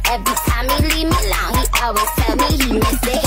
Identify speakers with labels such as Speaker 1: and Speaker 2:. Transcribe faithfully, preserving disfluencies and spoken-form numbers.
Speaker 1: Every time he leave me alone, he always tell me he miss it.